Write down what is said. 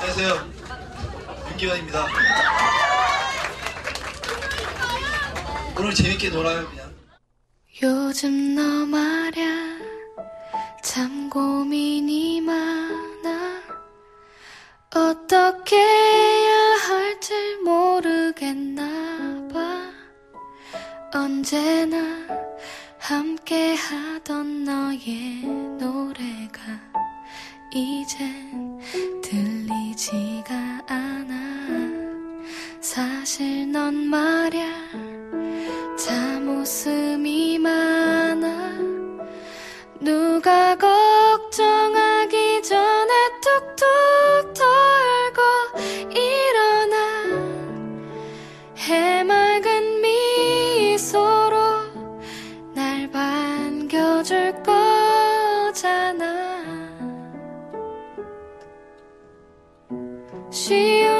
안녕하세요. 윤기현입니다. 오늘 재밌게 놀아요, 그냥. 요즘 너 말야 참 고민이 많아. 어떻게 해야 할지 모르겠나 봐. 언제나 함께 하던 너의 노래가 이젠 들리지가 않아. 사실 넌 말야 참 웃음이 많아. 누가 걱정하기 전에 툭툭 털고 일어나. 해맑은 미소로 날 반겨줄 거잖아. 쉬운